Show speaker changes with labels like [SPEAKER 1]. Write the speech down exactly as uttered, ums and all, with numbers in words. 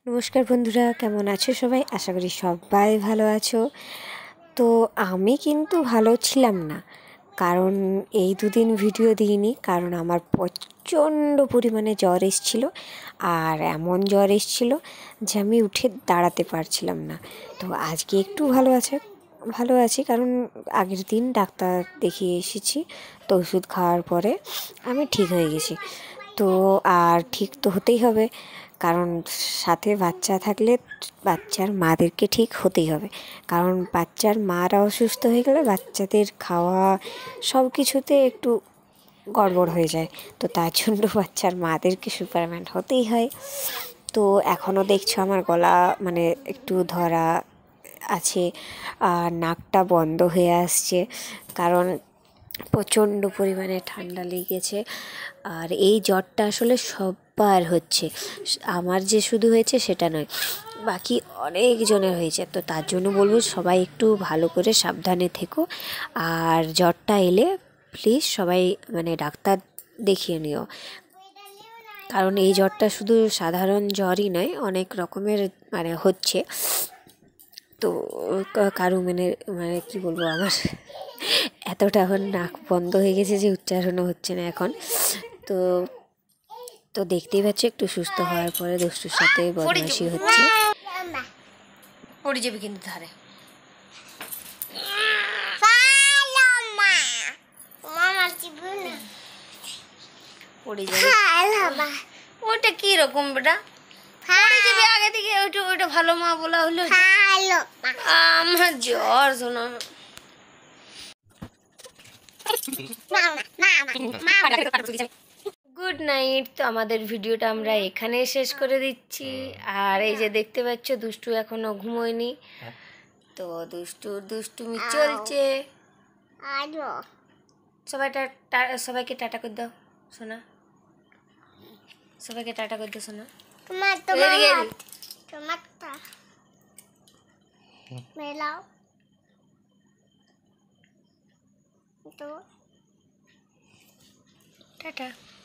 [SPEAKER 1] নমস্কার বন্ধুরা, কেমন আছো সবাই? আশা করি সবাই ভালো আছো। তো আমি কিন্তু ভালো ছিলাম না, কারণ এই দুদিন ভিডিও দিইনি, কারণ আমার প্রচণ্ড পরিমাণে জ্বর এসেছিল। আর এমন জ্বর এসেছিল যে আমি উঠে দাঁড়াতে পারছিলাম না। তো আজকে একটু ভালো আছে ভালো আছি কারণ আগের দিন ডাক্তার দেখিয়ে এসেছি। তো ওষুধ খাওয়ার পরে আমি ঠিক হয়ে গেছি। তো আর ঠিক তো হতেই হবে, কারণ সাথে বাচ্চা থাকলে বাচ্চার মাদেরকে ঠিক হতেই হবে। কারণ বাচ্চার মারা অসুস্থ হয়ে গেলে বাচ্চাদের খাওয়া সব কিছুতে একটু গড়বড় হয়ে যায়। তো তার জন্য বাচ্চার মাদেরকে সুপারম্যান হতেই হয়। তো এখনও দেখছো আমার গলা মানে একটু ধরা আছে, আর নাকটা বন্ধ হয়ে আসছে, কারণ প্রচণ্ড পরিমাণে ঠান্ডা লেগেছে। আর এই জ্বরটা আসলে সবার হচ্ছে, আমার যে শুধু হয়েছে সেটা নয়, বাকি অনেকজনের হয়েছে। তো তার জন্য বলবো সবাই একটু ভালো করে সাবধানে থেকো। আর জ্বরটা এলে প্লিজ সবাই মানে ডাক্তার দেখিয়ে নিও, কারণ এই জ্বরটা শুধু সাধারণ জ্বরই নয়, অনেক রকমের মানে হচ্ছে। তো কারো মানে মানে কী বলবো, আমার এতটা এখন নাক বন্ধ হয়ে গেছে যে উচ্চারণও হচ্ছে না এখন। তো তো দেখতেই পাচ্ছি একটু সুস্থ হওয়ার পরে দুষ্টুর সাথে বদমাশি হচ্ছে। পড়ে যাবে কিন্তু ধারে পড়ে যাবে। ওটা কি রকম বেটা, পড়ে যাবে আগে থেকে। ওইটা ওইটা ভালো মা বলা হলো, আমার জ্বর শোনা। Good night. তো আমাদের ভিডিওটা আমরা এখানে শেষ করে দিচ্ছি। আর এই যে দেখতে পাচ্ছ দুষ্টু এখনো ঘুমোয়নি, তো দুষ্টুর দুষ্টুমি চলছে। সবাই সবাইকে টাটা করে দাও সোনা, সবাইকে টাটা করে দাও সোনা। টাটা।